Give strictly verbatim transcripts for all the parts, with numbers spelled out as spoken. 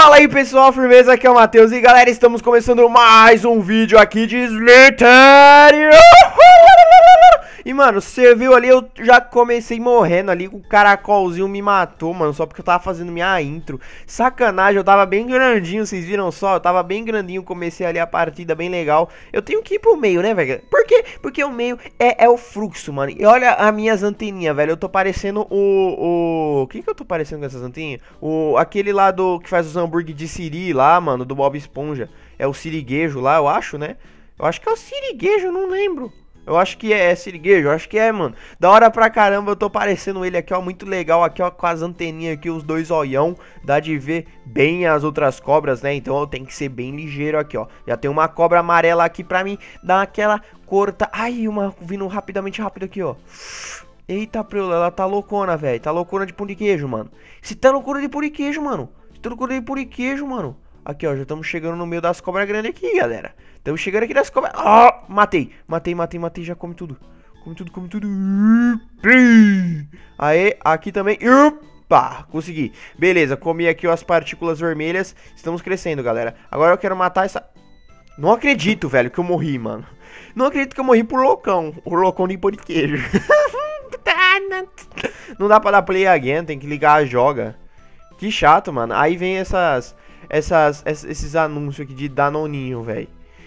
Fala aí pessoal, firmeza, aqui é o Matheus e galera, estamos começando mais um vídeo aqui de Slither. E mano, você viu ali, eu já comecei morrendo ali, o caracolzinho me matou, mano, só porque eu tava fazendo minha intro. Sacanagem, eu tava bem grandinho, vocês viram só? Eu tava bem grandinho, comecei ali a partida bem legal. Eu tenho que ir pro meio, né, velho? Por quê? Porque o meio é, é o fluxo, mano. E olha as minhas anteninhas, velho, eu tô parecendo o... O, o que que eu tô parecendo com essas anteninhas? O... Aquele lá do... que faz os hambúrguer de siri lá, mano, do Bob Esponja. É o siriguejo lá, eu acho, né? Eu acho que é o siriguejo, eu não lembro. Eu acho que é, é siriguejo, eu acho que é, mano. Da hora pra caramba, eu tô parecendo ele aqui, ó, muito legal aqui, ó, com as anteninhas aqui, os dois olhão. Dá de ver bem as outras cobras, né? Então eu tenho que ser bem ligeiro aqui, ó. Já tem uma cobra amarela aqui pra mim dar aquela corta. Ai, uma vindo rapidamente rápido aqui, ó. Eita, preula, ela tá loucona, velho. Tá loucona de pão de queijo, mano. Se tá loucura de pão de queijo, mano. Se tá loucura de pão de queijo, mano. Aqui, ó, já estamos chegando no meio das cobras grandes aqui, galera. Estamos chegando aqui das cobras. Ó, oh, matei, matei, matei, matei, já come tudo. Come tudo, come tudo. Aê, aqui também. Opa, consegui. Beleza, comi aqui ó, as partículas vermelhas. Estamos crescendo, galera. Agora eu quero matar essa... Não acredito, velho, que eu morri, mano. Não acredito que eu morri por loucão. O loucão de pão de queijo. Não dá pra dar play again, tem que ligar a joga. Que chato, mano. Aí vem essas... Essas, esses anúncios aqui de Danoninho, velho.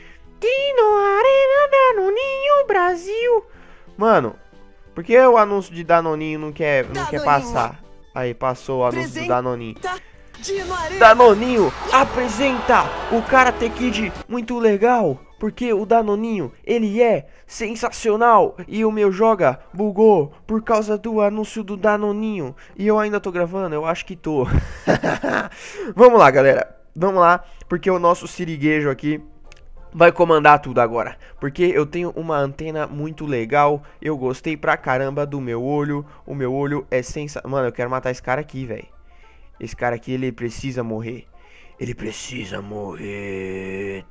Dino Arena Danoninho Brasil. Mano, por que o anúncio de Danoninho não quer, não quer passar? Aí, passou o anúncio do Danoninho. Danoninho apresenta o Karate Kid muito legal. Porque o Danoninho, ele é sensacional. E o meu joga bugou por causa do anúncio do Danoninho. E eu ainda tô gravando? Eu acho que tô. Vamos lá, galera. Vamos lá, porque o nosso siriguejo aqui vai comandar tudo agora. Porque eu tenho uma antena muito legal. Eu gostei pra caramba do meu olho. O meu olho é sensacional. Mano, eu quero matar esse cara aqui, velho. Esse cara aqui, ele precisa morrer. Ele precisa morrer.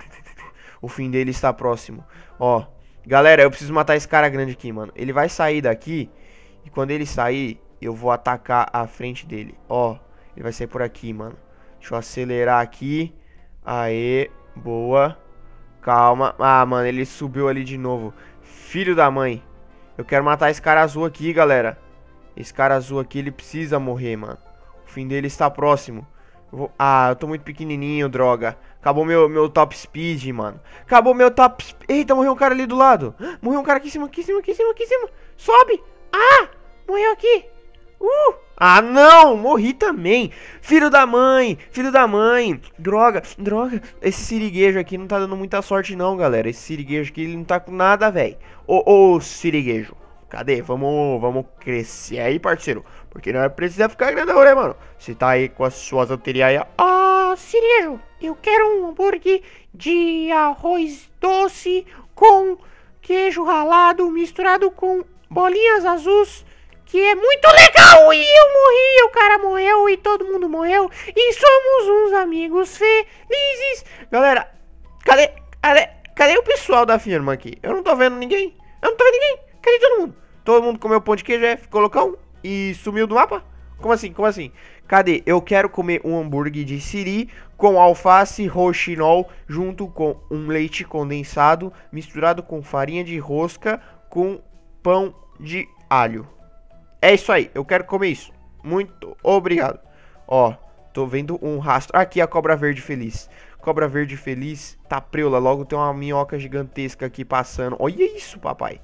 O fim dele está próximo. Ó, galera, eu preciso matar esse cara grande aqui, mano. Ele vai sair daqui. E quando ele sair, eu vou atacar a frente dele. Ó, ele vai sair por aqui, mano. Deixa eu acelerar aqui. Aê, boa. Calma. Ah, mano, ele subiu ali de novo. Filho da mãe. Eu quero matar esse cara azul aqui, galera. Esse cara azul aqui, ele precisa morrer, mano. O fim dele está próximo. Eu vou... Ah, eu tô muito pequenininho, droga. Acabou meu, meu top speed, mano. Acabou meu top speed. Eita, morreu um cara ali do lado. Morreu um cara aqui em cima, aqui em cima, aqui em cima, aqui em cima. Sobe. Ah, morreu aqui. Uh. Ah, não, morri também. Filho da mãe, filho da mãe. Droga, droga. Esse siriguejo aqui não tá dando muita sorte não, galera. Esse siriguejo aqui, ele não tá com nada, velho. Ô, ô, siriguejo. Cadê? Vamos, vamos crescer aí, parceiro. Porque não precisa ficar grandão, né, mano? Você tá aí com as suas anterias aí. Ah, siriguejo, eu quero um hambúrguer de arroz doce com queijo ralado misturado com bolinhas azuis. Que é muito legal, e eu morri, o cara morreu e todo mundo morreu. E somos uns amigos felizes. Galera, cadê, cadê, cadê o pessoal da firma aqui? Eu não tô vendo ninguém, eu não tô vendo ninguém. Cadê todo mundo? Todo mundo comeu pão de queijo, é? Ficou loucão e sumiu do mapa? Como assim, como assim? Cadê? Eu quero comer um hambúrguer de siri com alface roxinol junto com um leite condensado misturado com farinha de rosca com pão de alho. É isso aí, eu quero comer isso. Muito obrigado. Ó, tô vendo um rastro. Aqui a cobra verde feliz. Cobra verde feliz, tá preula. Logo tem uma minhoca gigantesca aqui passando. Olha isso, papai.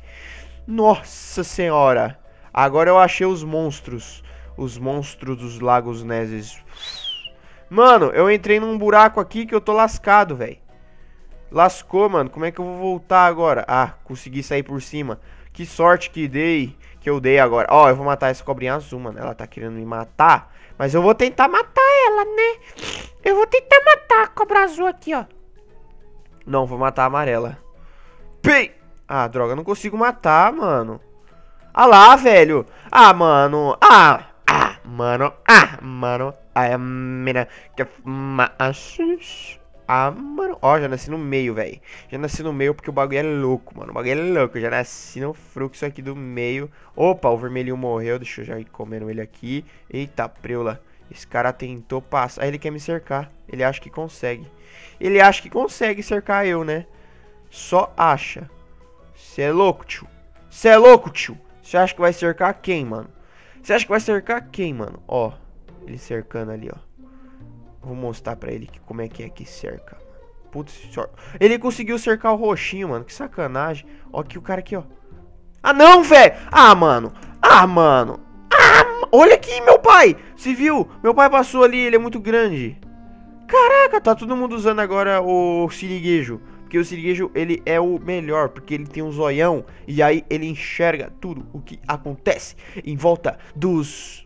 Nossa senhora. Agora eu achei os monstros. Os monstros dos lagos Neses. Mano, eu entrei num buraco aqui que eu tô lascado, velho. Lascou, mano. Como é que eu vou voltar agora? Ah, consegui sair por cima. Que sorte que dei. Que eu dei agora. Ó, eu vou matar essa cobrinha azul, mano. Ela tá querendo me matar. Mas eu vou tentar matar ela, né? Eu vou tentar matar a cobra azul aqui, ó. Não, vou matar a amarela. Pei! Ah, droga, eu não consigo matar, mano. Ah lá, velho. Ah, mano. Ah, ah, mano. Ah, mano. Ah, mina. Ah, mano. Ó, já nasci no meio, velho. Já nasci no meio porque o bagulho é louco, mano. O bagulho é louco. Eu já nasci no fluxo aqui do meio. Opa, o vermelhinho morreu. Deixa eu já ir comendo ele aqui. Eita, preula. Esse cara tentou passar. Aí ele quer me cercar. Ele acha que consegue. Ele acha que consegue cercar eu, né? Só acha. Cê é louco, tio. Cê é louco, tio. Você acha que vai cercar quem, mano? Você acha que vai cercar quem, mano? Ó. Ele cercando ali, ó. Vou mostrar pra ele que, como é que é que cerca. Putz, ele conseguiu cercar o roxinho, mano. Que sacanagem. Ó aqui o cara aqui, ó. Ah, não, velho. Ah, mano. Ah, mano. Ah, olha aqui, meu pai. Você viu? Meu pai passou ali, ele é muito grande. Caraca, tá todo mundo usando agora o siriguejo. Porque o siriguejo, ele é o melhor. Porque ele tem um zoião. E aí ele enxerga tudo o que acontece em volta dos...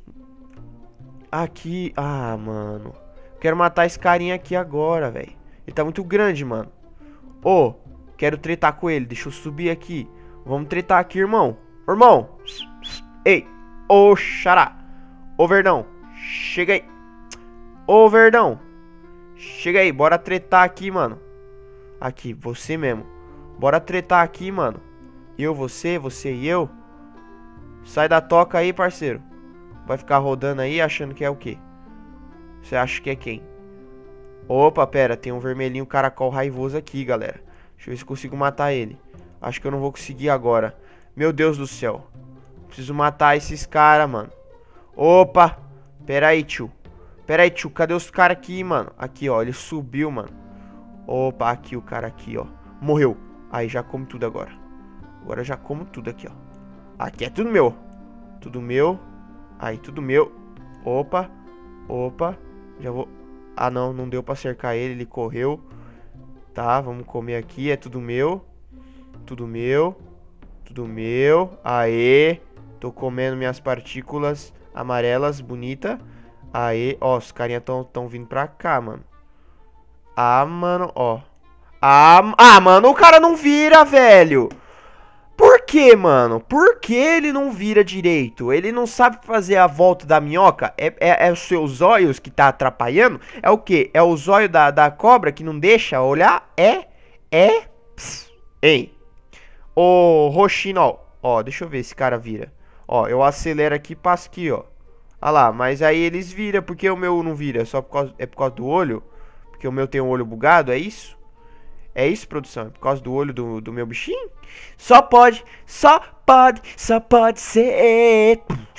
Aqui. Ah, mano. Quero matar esse carinha aqui agora, velho. Ele tá muito grande, mano. Ô, oh, quero tretar com ele. Deixa eu subir aqui. Vamos tretar aqui, irmão. Irmão. Ei. Ô, oh, xará. Ô, oh, verdão. Chega aí. Ô, oh, verdão. Chega aí. Bora tretar aqui, mano. Aqui, você mesmo. Bora tretar aqui, mano. Eu, você, você e eu. Sai da toca aí, parceiro. Vai ficar rodando aí achando que é o quê? Você acha que é quem? Opa, pera, tem um vermelhinho caracol raivoso aqui, galera. Deixa eu ver se consigo matar ele. Acho que eu não vou conseguir agora. Meu Deus do céu. Preciso matar esses caras, mano. Opa, pera aí, tio. Pera aí, tio, cadê os caras aqui, mano? Aqui, ó, ele subiu, mano. Opa, aqui o cara aqui, ó. Morreu. Aí, já como tudo agora. Agora eu já como tudo aqui, ó. Aqui é tudo meu. Tudo meu. Aí, tudo meu. Opa, opa. Já vou... Ah, não, não deu pra cercar ele, ele correu. Tá, vamos comer aqui, é tudo meu. Tudo meu. Tudo meu. Aê. Tô comendo minhas partículas amarelas, bonita. Aê, ó, os carinha tão, tão vindo pra cá, mano. Ah, mano, ó. Ah, ah, mano, o cara não vira, velho. Por que, mano? Por que ele não vira direito? Ele não sabe fazer a volta da minhoca? É, é, é os seus olhos que tá atrapalhando? É o quê? É o zóio da, da cobra que não deixa olhar? É? É? Pss. Ei. Ô, roxinho, ó. Ó, deixa eu ver se esse cara vira. Ó, eu acelero aqui e passo aqui, ó. Ah lá, mas aí eles viram. Por que o meu não vira? Só por causa, é por causa do olho? Porque o meu tem um olho bugado, é isso? É isso, produção? É por causa do olho do, do meu bichinho? Só pode, só pode, só pode ser.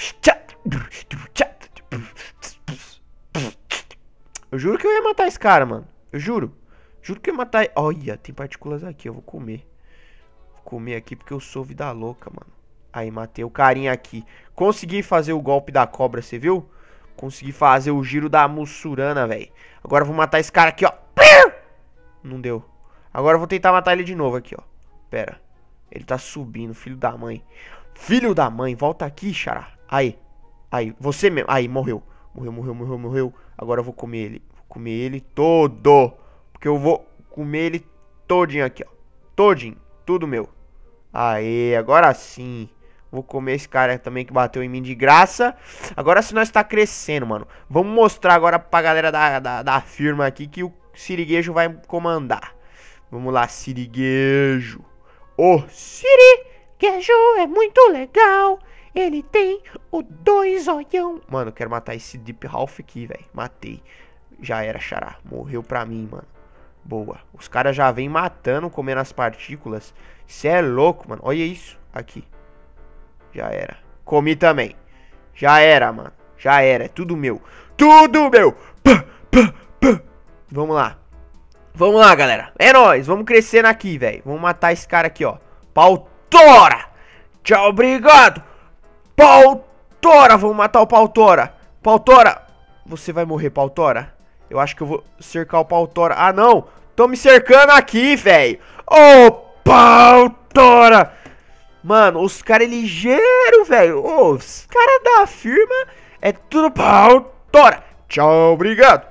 Eu juro que eu ia matar esse cara, mano. Eu juro. Juro que eu ia matar. Olha, tem partículas aqui, eu vou comer. Vou comer aqui porque eu sou vida louca, mano. Aí, matei o carinha aqui. Consegui fazer o golpe da cobra, você viu? Consegui fazer o giro da mussurana, velho. Agora eu vou matar esse cara aqui, ó. Não deu. Agora eu vou tentar matar ele de novo aqui, ó. Pera. Ele tá subindo, filho da mãe. Filho da mãe, volta aqui, xará. Aí. Aí, você mesmo. Aí, morreu. Morreu, morreu, morreu, morreu. Agora eu vou comer ele. Vou comer ele todo. Porque eu vou comer ele todinho aqui, ó. Todinho. Tudo meu. Aê, agora sim. Vou comer esse cara também que bateu em mim de graça. Agora sim nós tá crescendo, mano. Vamos mostrar agora pra galera da, da, da firma aqui que o siriguejo vai comandar. Vamos lá, siriguejo. O siriguejo é muito legal. Ele tem o dois olhão. Mano, eu quero matar esse Deep Half aqui, velho. Matei. Já era, xará. Morreu pra mim, mano. Boa. Os caras já vêm matando, comendo as partículas. Cê é louco, mano. Olha isso. Aqui. Já era. Comi também. Já era, mano. Já era. É tudo meu. Tudo meu. Pá, pá, pá. Vamos lá. Vamos lá, galera. É nóis. Vamos crescendo aqui, velho. Vamos matar esse cara aqui, ó. Pautora. Tchau, obrigado. Pautora. Vamos matar o Pautora. Pautora. Você vai morrer, Pautora. Eu acho que eu vou cercar o Pautora. Ah, não. Tô me cercando aqui, velho. Ô, oh, Pautora. Mano, os caras é ligeiro, velho. Oh, os caras da firma é tudo Pautora. Tchau, obrigado.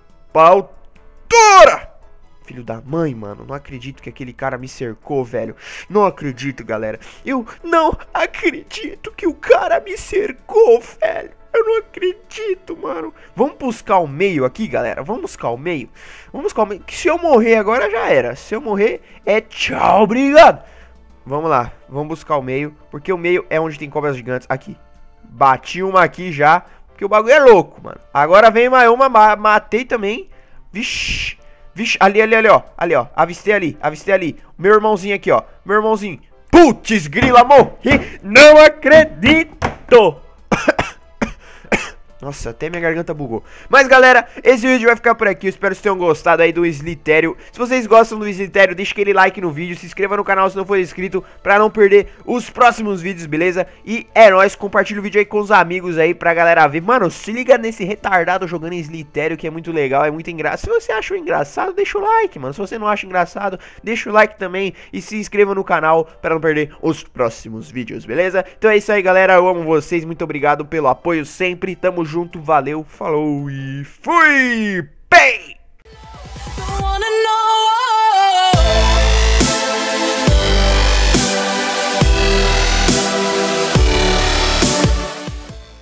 Pautora. Filho da mãe, mano. Não acredito que aquele cara me cercou, velho. Não acredito, galera. Eu não acredito que o cara me cercou, velho. Eu não acredito, mano. Vamos buscar o meio aqui, galera. Vamos buscar o meio. Vamos buscar o meio. Que se eu morrer agora já era. Se eu morrer é tchau, obrigado. Vamos lá. Vamos buscar o meio. Porque o meio é onde tem cobras gigantes. Aqui. Bati uma aqui já. Porque o bagulho é louco, mano. Agora vem mais uma, ma matei também. Vixe. Vixe, ali, ali, ali, ó. Ali, ó. Avistei ali, avistei ali. Meu irmãozinho aqui, ó. Meu irmãozinho. Putz, grila, morri. Não acredito. Nossa, até minha garganta bugou. Mas galera, esse vídeo vai ficar por aqui. Eu espero que vocês tenham gostado aí do Slitério. Se vocês gostam do Slitério, deixa aquele like no vídeo. Se inscreva no canal se não for inscrito, pra não perder os próximos vídeos, beleza? E é nóis, compartilha o vídeo aí com os amigos aí pra galera ver. Mano, se liga nesse retardado jogando em Slitério, que é muito legal, é muito engraçado. Se você achou engraçado, deixa o like, mano. Se você não acha engraçado, deixa o like também. E se inscreva no canal pra não perder os próximos vídeos, beleza? Então é isso aí, galera. Eu amo vocês. Muito obrigado pelo apoio sempre. Tamo junto. Junto, valeu, falou e fui! Bem!